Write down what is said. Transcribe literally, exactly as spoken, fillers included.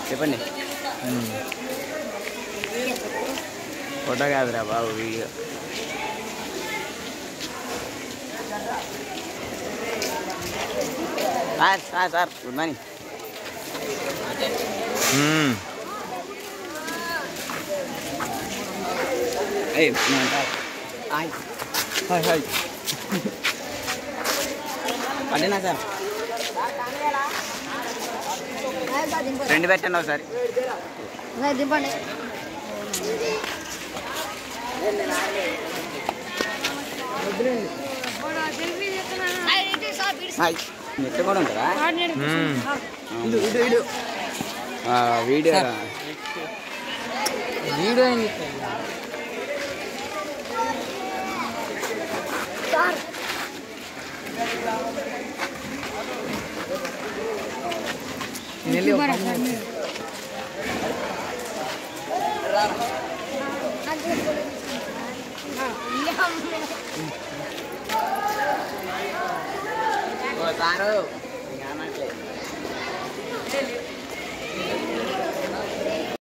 చెప్పండి. ఫోటో కాదురా బాబు, video. Sir sir sir good morning. Hi hi hi పడినా సార్ రెండు పెట్టండి ఒకసారి. నెట్ కూడా ఉంటారా? Video video sir